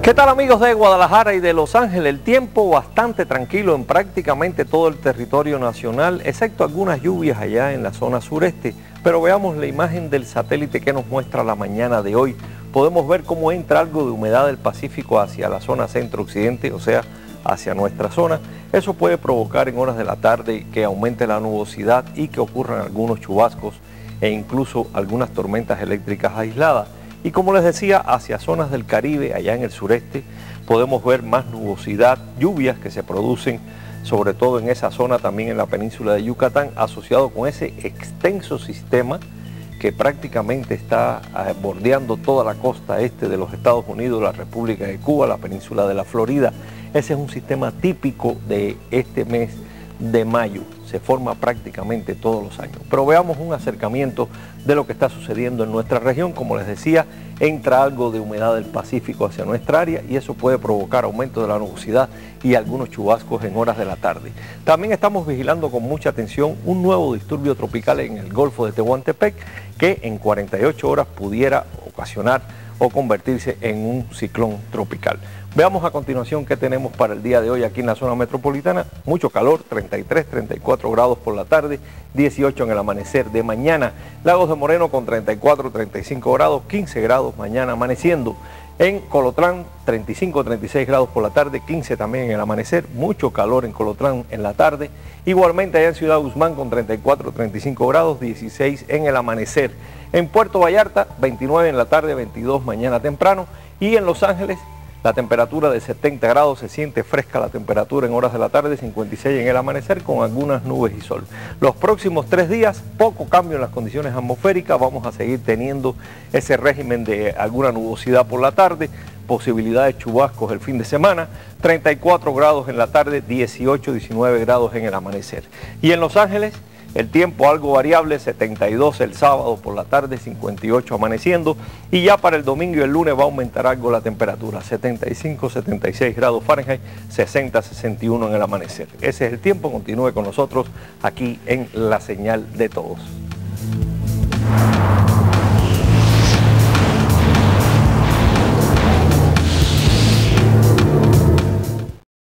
¿Qué tal, amigos de Guadalajara y de Los Ángeles? El tiempo bastante tranquilo en prácticamente todo el territorio nacional, excepto algunas lluvias allá en la zona sureste. Pero veamos la imagen del satélite que nos muestra la mañana de hoy. Podemos ver cómo entra algo de humedad del Pacífico hacia la zona centro-occidente, o sea, hacia nuestra zona. Eso puede provocar en horas de la tarde que aumente la nubosidad y que ocurran algunos chubascos e incluso algunas tormentas eléctricas aisladas. Y como les decía, hacia zonas del Caribe, allá en el sureste, podemos ver más nubosidad, lluvias que se producen, sobre todo en esa zona, también en la península de Yucatán, asociado con ese extenso sistema que prácticamente está bordeando toda la costa este de los Estados Unidos, la República de Cuba, la península de la Florida. Ese es un sistema típico de este mes de mayo, se forma prácticamente todos los años. Pero veamos un acercamiento de lo que está sucediendo en nuestra región. Como les decía, entra algo de humedad del Pacífico hacia nuestra área y eso puede provocar aumento de la nubosidad y algunos chubascos en horas de la tarde. También estamos vigilando con mucha atención un nuevo disturbio tropical en el Golfo de Tehuantepec que en 48 horas pudiera ocasionar o convertirse en un ciclón tropical. Veamos a continuación qué tenemos para el día de hoy aquí en la zona metropolitana. Mucho calor, 33, 34 grados por la tarde, 18 en el amanecer de mañana. Lagos de Moreno con 34, 35 grados, 15 grados mañana amaneciendo. En Colotlán, 35, 36 grados por la tarde, 15 también en el amanecer. Mucho calor en Colotlán en la tarde. Igualmente allá en Ciudad Guzmán con 34, 35 grados, 16 en el amanecer. En Puerto Vallarta, 29 en la tarde, 22 mañana temprano. Y en Los Ángeles, la temperatura de 70 grados, se siente fresca la temperatura en horas de la tarde, 56 en el amanecer con algunas nubes y sol. Los próximos 3 días, poco cambio en las condiciones atmosféricas, vamos a seguir teniendo ese régimen de alguna nubosidad por la tarde, posibilidad de chubascos el fin de semana, 34 grados en la tarde, 18, 19 grados en el amanecer. Y en Los Ángeles, el tiempo algo variable, 72 el sábado por la tarde, 58 amaneciendo, y ya para el domingo y el lunes va a aumentar algo la temperatura, 75, 76 grados Fahrenheit, 60, 61 en el amanecer. Ese es el tiempo, continúe con nosotros aquí en La Señal de Todos.